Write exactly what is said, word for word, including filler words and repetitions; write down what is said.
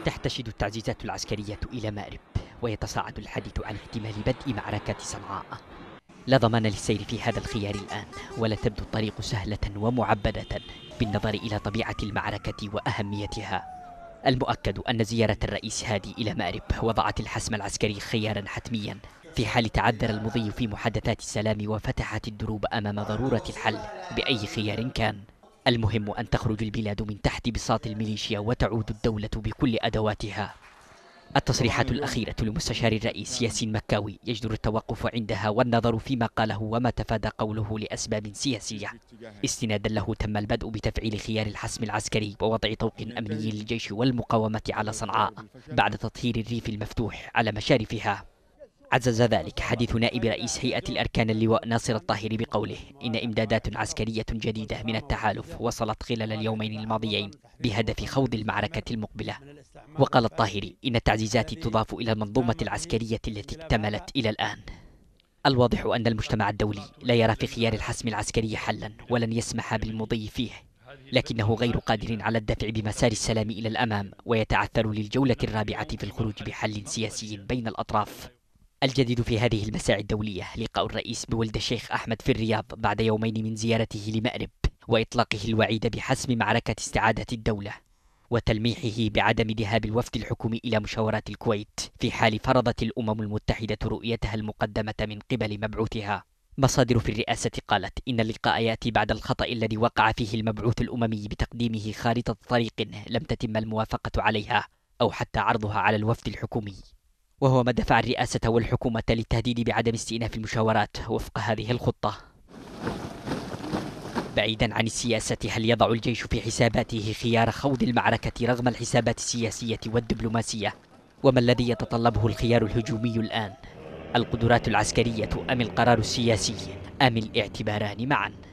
تحتشد التعزيزات العسكرية إلى مأرب، ويتصاعد الحديث عن احتمال بدء معركة صنعاء. لا ضمان للسير في هذا الخيار الآن، ولا تبدو الطريق سهلة ومعبدة بالنظر إلى طبيعة المعركة وأهميتها. المؤكد أن زيارة الرئيس هادي إلى مأرب وضعت الحسم العسكري خيارا حتميا في حال تعذر المضي في محادثات السلام وفتحت الدروب أمام ضرورة الحل بأي خيار كان. المهم أن تخرج البلاد من تحت بساط الميليشيا وتعود الدولة بكل أدواتها. التصريحات الأخيرة لمستشار الرئيس ياسين مكاوي يجدر التوقف عندها والنظر فيما قاله وما تفادى قوله لأسباب سياسية. استنادا له تم البدء بتفعيل خيار الحسم العسكري ووضع طوق أمني للجيش والمقاومة على صنعاء بعد تطهير الريف المفتوح على مشارفها. عزز ذلك حديث نائب رئيس هيئة الأركان اللواء ناصر الطاهري بقوله إن إمدادات عسكرية جديدة من التحالف وصلت خلال اليومين الماضيين بهدف خوض المعركة المقبلة. وقال الطاهري إن التعزيزات تضاف إلى المنظومة العسكرية التي اكتملت إلى الآن. الواضح أن المجتمع الدولي لا يرى في خيار الحسم العسكري حلا ولن يسمح بالمضي فيه، لكنه غير قادر على الدفع بمسار السلام إلى الأمام، ويتعثر للجولة الرابعة في الخروج بحل سياسي بين الأطراف. الجديد في هذه المساعي الدولية لقاء الرئيس بولد الشيخ أحمد في الرياض بعد يومين من زيارته لمأرب، وإطلاقه الوعيد بحسم معركة استعادة الدولة، وتلميحه بعدم ذهاب الوفد الحكومي إلى مشاورات الكويت في حال فرضت الأمم المتحدة رؤيتها المقدمة من قبل مبعوثها. مصادر في الرئاسة قالت إن اللقاء يأتي بعد الخطأ الذي وقع فيه المبعوث الأممي بتقديمه خارطة طريق لم تتم الموافقة عليها أو حتى عرضها على الوفد الحكومي، وهو ما دفع الرئاسة والحكومة للتهديد بعدم استئناف المشاورات وفق هذه الخطة. بعيدا عن السياسة، هل يضع الجيش في حساباته خيار خوض المعركة رغم الحسابات السياسية والدبلوماسية؟ وما الذي يتطلبه الخيار الهجومي الآن؟ القدرات العسكرية أم القرار السياسي أم الاعتباران معا؟